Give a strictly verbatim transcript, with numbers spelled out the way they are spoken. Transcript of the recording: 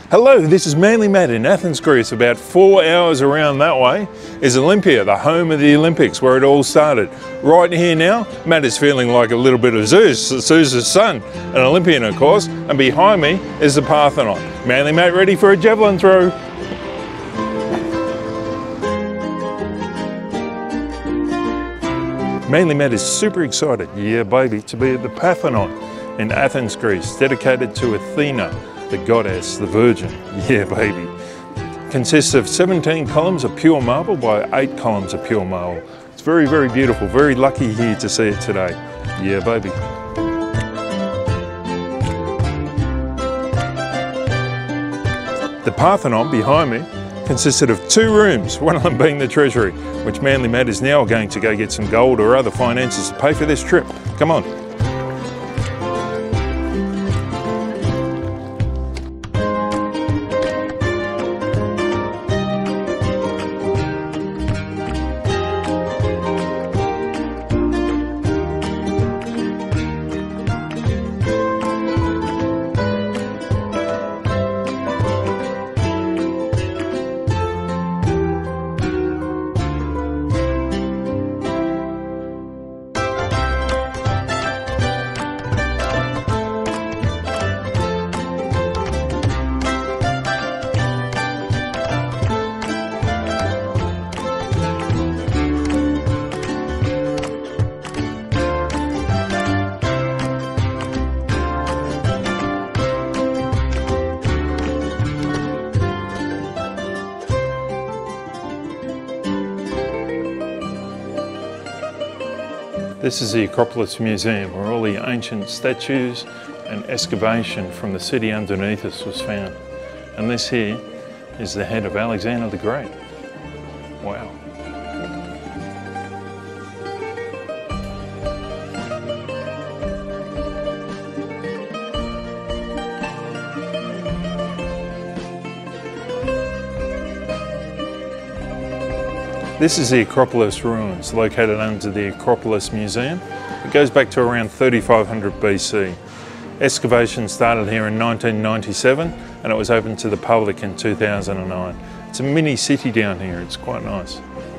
Hello, this is Manly Matt in Athens, Greece. About four hours around that way is Olympia, the home of the Olympics, where it all started. Right here now, Matt is feeling like a little bit of Zeus, Zeus's son, an Olympian of course, and behind me is the Parthenon. Manly Matt ready for a javelin throw. Manly Matt is super excited, yeah baby, to be at the Parthenon in Athens, Greece, dedicated to Athena, the goddess, the virgin, yeah baby. Consists of seventeen columns of pure marble by eight columns of pure marble. It's very, very beautiful, very lucky here to see it today, yeah baby. The Parthenon behind me consisted of two rooms, one of them being the treasury, which Manly Matt is now going to go get some gold or other finances to pay for this trip. Come on. This is the Acropolis Museum, where all the ancient statues and excavation from the city underneath us was found. And this here is the head of Alexander the Great. Wow. This is the Acropolis ruins, located under the Acropolis Museum. It goes back to around thirty-five hundred B C. Excavation started here in nineteen ninety-seven and it was opened to the public in two thousand nine. It's a mini city down here, it's quite nice.